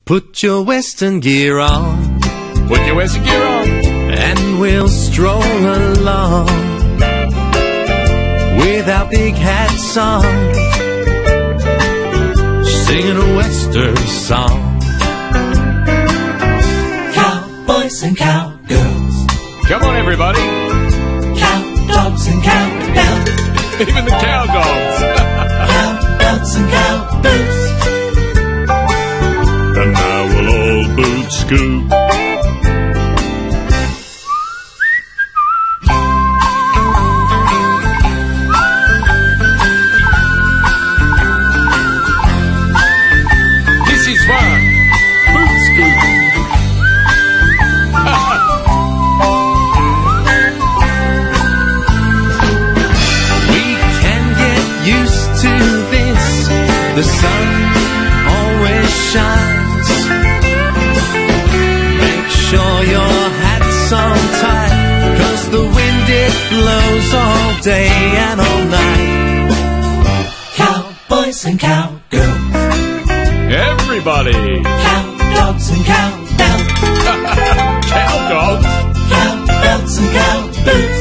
Put your western gear on. Put your western gear on. And we'll stroll along with our big hats on, singing a western song. Cowboys and cowgirls. Come on, everybody. Cowdogs and cowbells. Even the cowdogs. Cowbells and cowboots. And now we'll all boot scoot. This is fun. Boot scoot. We can get used to this. The sun always shines. Make sure your hat's on tight, 'cause the wind it blows all day and all night. Cowboys and cowgirls. Everybody. Cowdogs and cowbells. Cowdogs. Cowbells and cowboots.